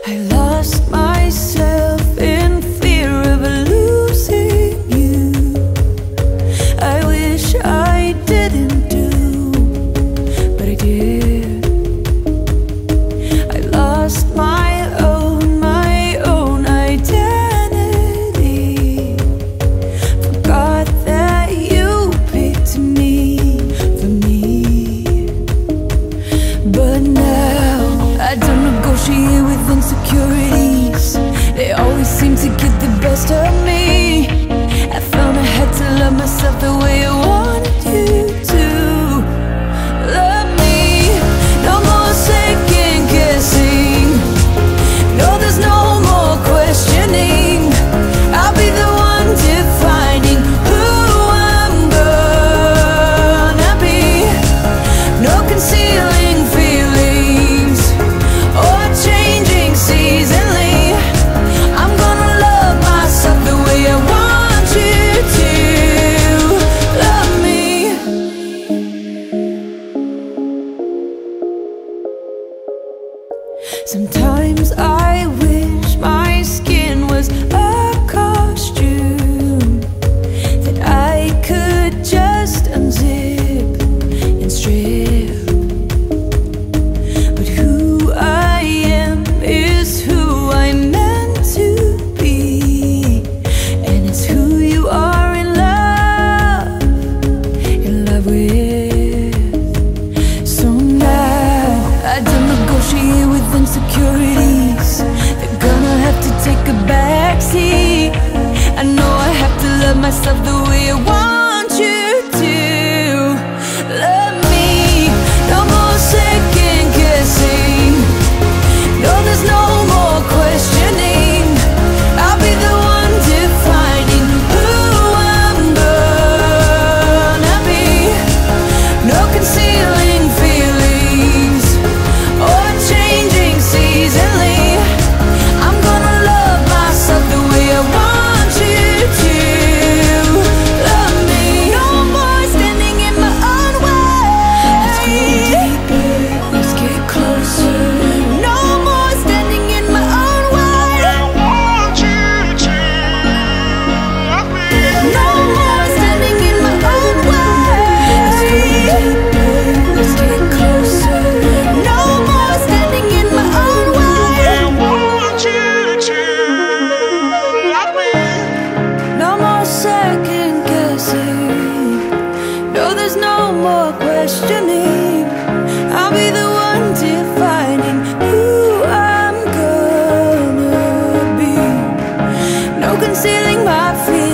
I lost myself in fear of losing you. I wish I didn't do, but I did. I lost my own identity. Forgot that you picked me for me. But now I don't negotiate with insecurities. They always seem to get the best of me. I found I had to love myself the way I wanted you to love me. No more second guessing. No, there's no more questioning. I'll be the one defining who I'm gonna be. No concealing feelings or changing seasonally. I'm gonna love myself the way I want you to love me. Sometimes I wish my skin was a costume that I could just unzip and strip. But who I am is who I'm meant to be, and it's who you are in love with. So now I don't negotiate with insecurities. They're gonna have to take a backseat. I know I have to love myself the way I want you to love me. No more second guessing. No, there's no more questioning. I'll be the one defining who I'm gonna be. No concealing feelings or changing seasonally. I'm gonna love myself the way I want you to love me. No more standing in my own way. Let's go deeper, let's get closer. No more standing in my own way. I want you to love me. No more standing in my own way. Let's go deeper, let's get closer. No more standing in my own way. I want you to love me. No more second guessing. No, there's no more questioning. I'll be the one defining who I'm gonna be. No concealing my feelings